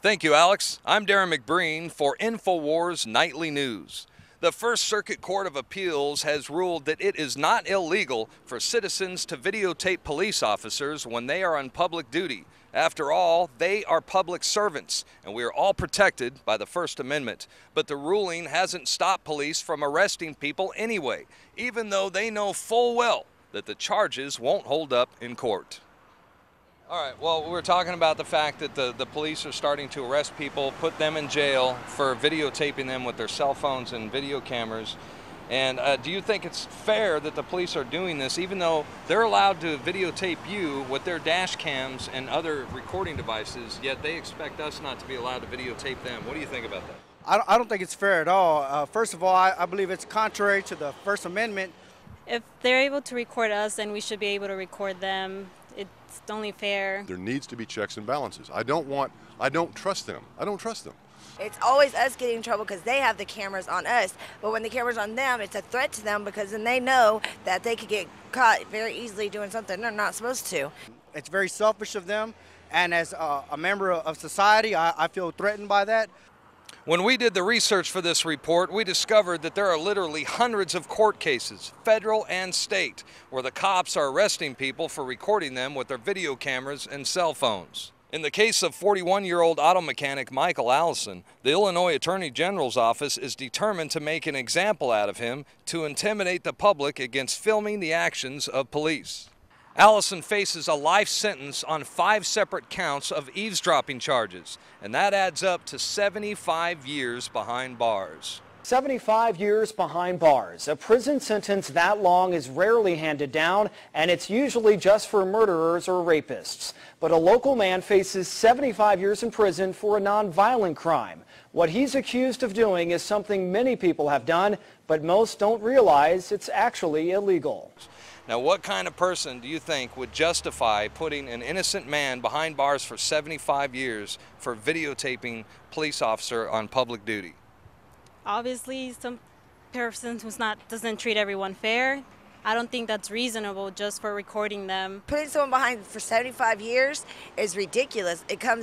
Thank you, Alex. I'm Darren McBreen for InfoWars Nightly News. The First Circuit Court of Appeals has ruled that it is not illegal for citizens to videotape police officers when they are on public duty. After all, they are public servants, and we are all protected by the First Amendment. But the ruling hasn't stopped police from arresting people anyway, even though they know full well that the charges won't hold up in court. All right, well, we're talking about the fact that the police are starting to arrest people, put them in jail for videotaping them with their cell phones and video cameras. And do you think it's fair that the police are doing this, even though they're allowed to videotape you with their dash cams and other recording devices, yet they expect us not to be allowed to videotape them? What do you think about that? I don't think it's fair at all. First of all, I believe it's contrary to the First Amendment. If they're able to record us, then we should be able to record them. It's only fair. There needs to be checks and balances. I don't trust them. I don't trust them. It's always us getting in trouble because they have the cameras on us. But when the camera's on them, it's a threat to them because then they know that they could get caught very easily doing something they're not supposed to. It's very selfish of them. And as a member of society, I feel threatened by that. When we did the research for this report, we discovered that there are literally hundreds of court cases, federal and state, where the cops are arresting people for recording them with their video cameras and cell phones. In the case of 41-year-old auto mechanic Michael Allison, the Illinois Attorney General's office is determined to make an example out of him to intimidate the public against filming the actions of police. Allison faces a life sentence on 5 separate counts of eavesdropping charges, and that adds up to 75 years behind bars. 75 years behind bars. A prison sentence that long is rarely handed down, and it's usually just for murderers or rapists. But a local man faces 75 years in prison for a nonviolent crime. What he's accused of doing is something many people have done, but most don't realize it's actually illegal. Now, what kind of person do you think would justify putting an innocent man behind bars for 75 years for videotaping police officer on public duty? Obviously, some person who's doesn't treat everyone fair. I don't think that's reasonable just for recording them. Putting someone behind for 75 years is ridiculous.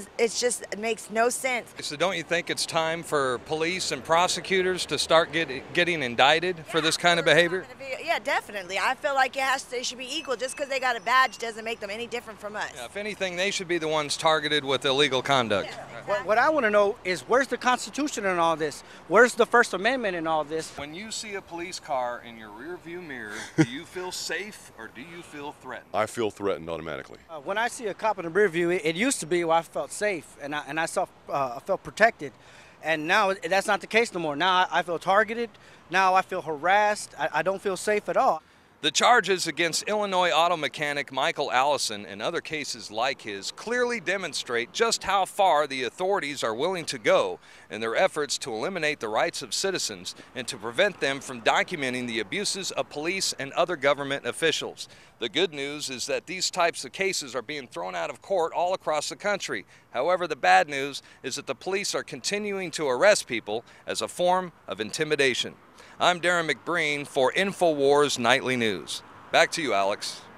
It makes no sense. So don't you think it's time for police and prosecutors to start getting indicted for this kind of behavior? Yeah, definitely. I feel like they should be equal. Just because they got a badge doesn't make them any different from us. Yeah, if anything, they should be the ones targeted with illegal conduct. Yeah. What I want to know is, where's the Constitution in all this? Where's the First Amendment in all this? When you see a police car in your rearview mirror, do you feel safe or do you feel threatened? I feel threatened automatically. When I see a cop in the rear view, it used to be where I felt safe and I felt protected. And now that's not the case no more. Now I feel targeted. Now I feel harassed. I don't feel safe at all. The charges against Illinois auto mechanic Michael Allison and other cases like his clearly demonstrate just how far the authorities are willing to go in their efforts to eliminate the rights of citizens and to prevent them from documenting the abuses of police and other government officials. The good news is that these types of cases are being thrown out of court all across the country. However, the bad news is that the police are continuing to arrest people as a form of intimidation. I'm Darren McBreen for InfoWars Nightly News. Back to you, Alex.